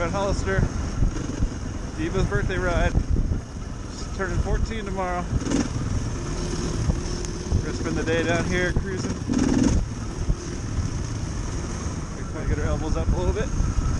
at Hollister. Diva's birthday ride. She's turning 14 tomorrow. We're gonna spend the day down here cruising. We're trying to get her elbows up a little bit.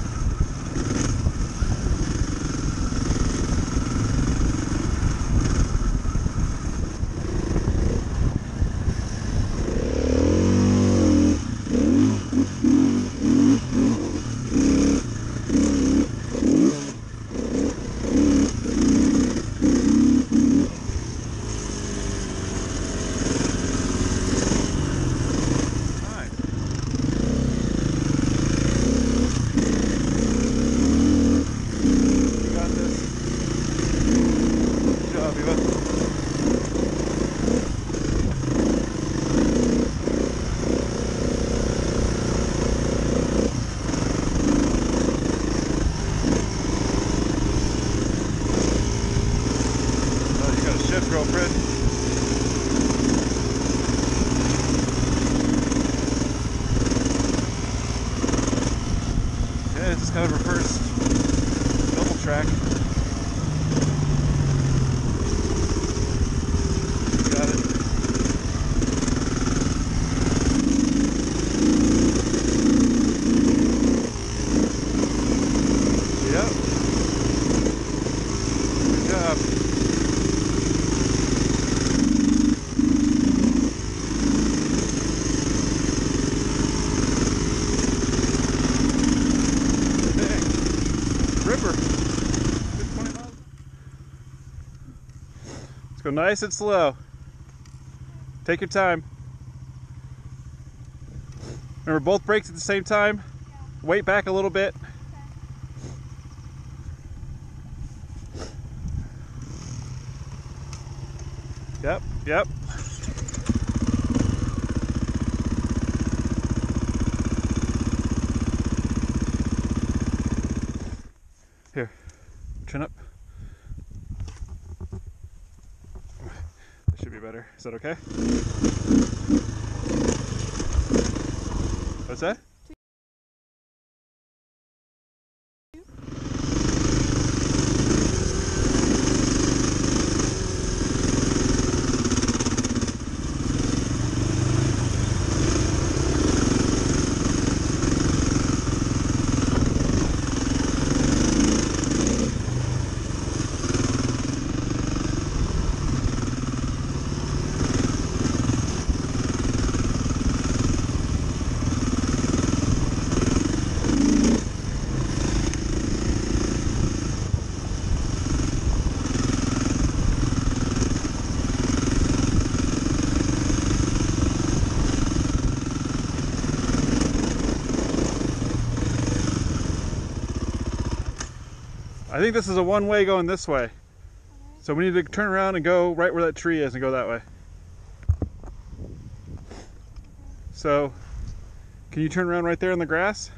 Girlfriend. Okay, this is kind of our first double track. Got it. Yep. Good job. Ripper. Good 20 miles. Let's go nice and slow. Take your time. Remember, both brakes at the same time. Yeah. Weight back a little bit. Okay. Yep. Here, chin up. That should be better. Is that okay? What's that? I think this is a one-way going this way. So we need to turn around and go right where that tree is and go that way. So, can you turn around right there in the grass?